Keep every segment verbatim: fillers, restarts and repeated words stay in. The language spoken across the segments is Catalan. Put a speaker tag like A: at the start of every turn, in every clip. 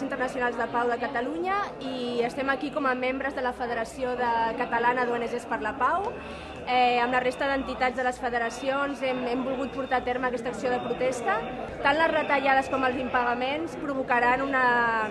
A: Entitats Internacionals de Pau de Catalunya i estem aquí com a membres de la Federació de Catalana d'O N Ges per la Pau. Eh, amb la resta d'entitats de les federacions hem, hem volgut portar a terme aquesta acció de protesta. Tant les retallades com els impagaments provocaran una...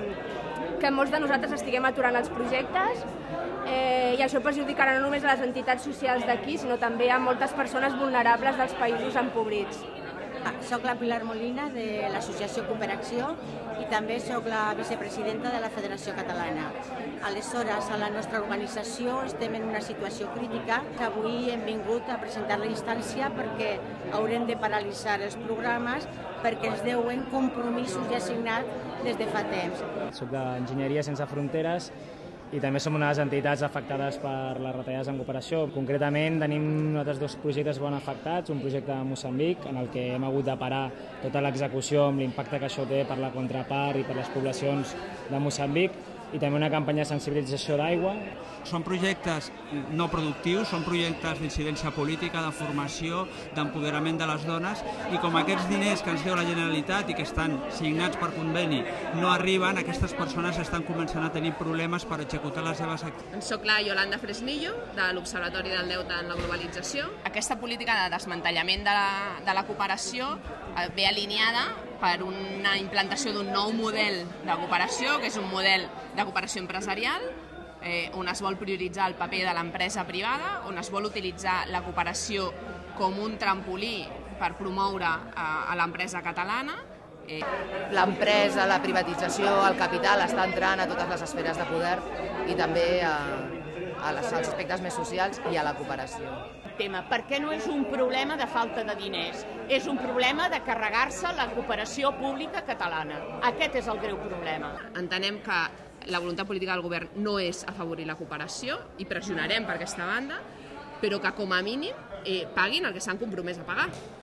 A: que molts de nosaltres estiguem aturant els projectes eh, i això perjudicarà no només a les entitats socials d'aquí, sinó també a moltes persones vulnerables dels països empobrits.
B: Soc la Pilar Molina de l'Associació Cooperació i també soc la vicepresidenta de la Federació Catalana. Aleshores, a la nostra organització estem en una situació crítica que avui hem vingut a presentar la instància perquè haurem de paralitzar els programes perquè ens deuen compromisos ja assignats des de fa temps.
C: Soc d'Enginyeria Sense Fronteres i també som una de les entitats afectades per les retallades en cooperació. Concretament tenim nosaltres dos projectes ben afectats, un projecte a Moçambic en el que hem hagut de parar tota l'execució amb l'impacte que això té per la contrapart i per les poblacions de Moçambic, i també una campanya de sensibilització d'aigua.
D: Són projectes no productius, són projectes d'incidència política, de formació, d'empoderament de les dones, i com aquests diners que ens deu la Generalitat i que estan signats per conveni no arriben, aquestes persones estan començant a tenir problemes per executar les seves activitats.
E: Soc la Yolanda Fresnillo, de l'Observatori del Deute en la Globalització. Aquesta política de desmantellament de la, de la cooperació ve alineada per una implantació d'un nou model de cooperació, que és un model de cooperació empresarial, eh, on es vol prioritzar el paper de l'empresa privada, on es vol utilitzar la cooperació com un trampolí per promoure eh, a l'empresa catalana.
F: Eh. L'empresa, la privatització, el capital està entrant a totes les esferes de poder i també a, a les, als aspectes més socials i a la cooperació.
G: Tema, perquè no és un problema de falta de diners, és un problema de carregar-se la cooperació pública catalana. Aquest és el greu problema.
E: Entenem que la voluntat política del govern no és afavorir la cooperació i pressionarem per aquesta banda, però que com a mínim eh, paguin el que s'han compromès a pagar.